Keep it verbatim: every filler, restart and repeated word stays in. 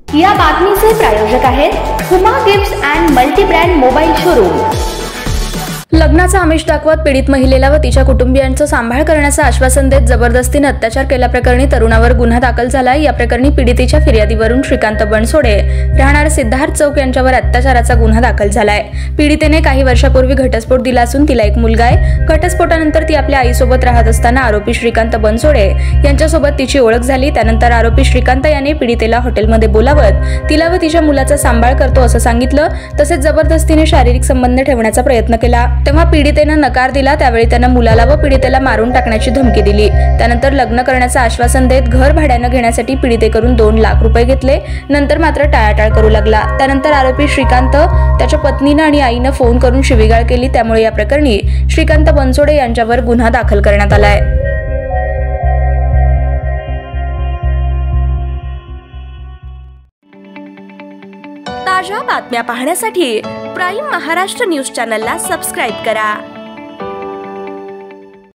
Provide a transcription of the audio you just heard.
या बातमीचे प्रायोजक आहेत Huma gifts and multi brand mobile showroom. लग्नाचा आमिष दाखवत पीडित महिलेला व तिच्या कुटुंबियांचा सांभाळ करण्याचं आश्वासन देत जबरदस्तीने अत्याचार केल्याप्रकरणी तरुणावर गुन्हा दाखल झाला। या प्रकरणी पीडितेच्या फिर्यादीवरून श्रीकांत बनसोडे राहणार सिद्धार्थ चौक यांच्यावर अत्याचाराचा गुन्हा दाखल झालाय। पीडितेने काही वर्षापूर्वी घटस्फोट दिला असून तिला एक मुलगा आहे। घटस्फोटानंतर ती आपल्या आईसोबत राहत असताना आरोपी श्रीकांत बनसोडे यांच्यासोबत तिची ओळख झाली। त्यानंतर आरोपी श्रीकांत याने पीडितेला हॉटेलमध्ये बोलावत तिला व तिच्या मुलाचा सांभाळ करतो असं सांगितलं। तसेच जबरदस्तीने शारीरिक संबंध ठेवण्याचा प्रयत्न केला। तेव्हा पीडितेनं नकार दिला। त्यावेळी त्यानं मुलाला व पीडितेला मारून टाकण्याची धमकी दिली। त्यानंतर लग्न करण्याचं आश्वासन देत घर भाड्यानं घेण्यासाठी पीडितेकडून दोन लाख रुपये घेतले। नंतर मात्र टाळाटाळ करू लागला। त्यानंतर आरोपी श्रीकांत त्याच्या पत्नीनं आणि आईनं फोन करून शिवीगाळ केली। त्यामुळे या प्रकरणी श्रीकांत बनसोडे यांच्यावर गुन्हा दाखल करण्यात आलाय। ताज्या बातम्या पाहण्यासाठी प्राईम महाराष्ट्र न्यूज चॅनलला सबस्क्राईब करा।